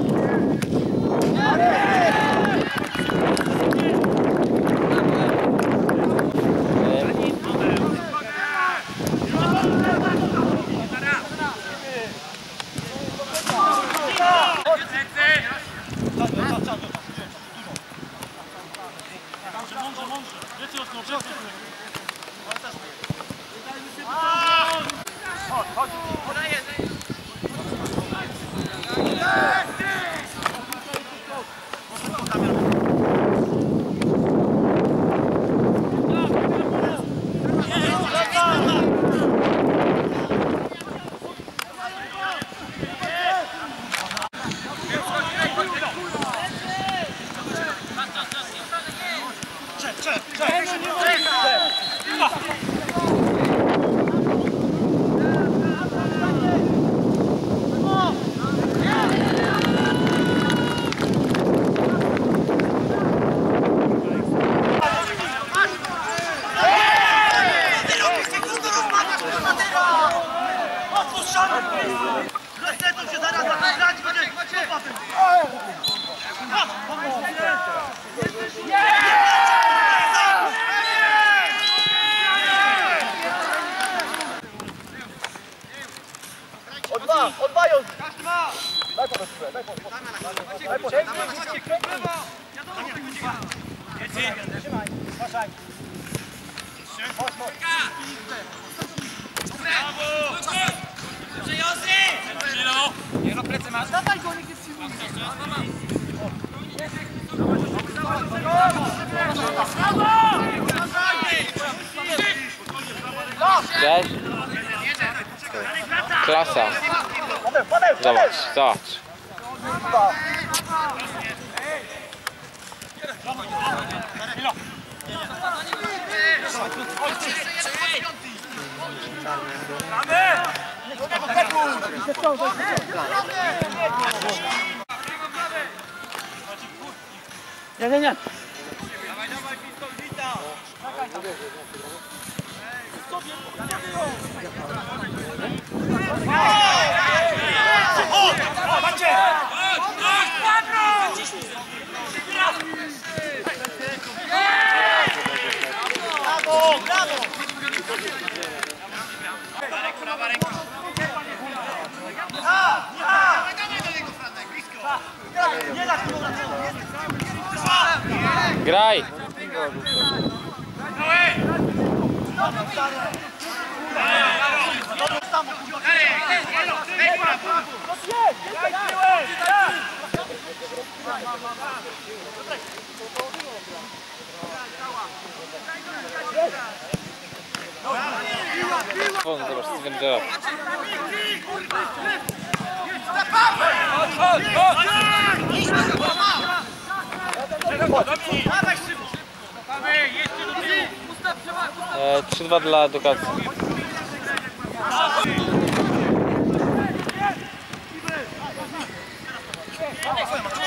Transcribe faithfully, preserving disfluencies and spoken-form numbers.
Resetuj się zaraz, grać będzie! O dwa, o dwa ją! Daj po prostu, daj po prostu. Daj po prostu. Trzymaj, uważaj. Chodź, chodź. Niech na plecy masz. Dawaj go, niech jest siły. Cześć. Klasa. Zobacz, zobacz. Nie, nie, nie. Dawaj, dawaj, pistol, wita! Brawo, brawo! Marek, prawa ręka! Ja, ja! Dawaj do niego, Franek, blisko! Nie da się, Graj! O, zobacz, Steven Gerrard. trzy dwa dla edukacji. Dawaj,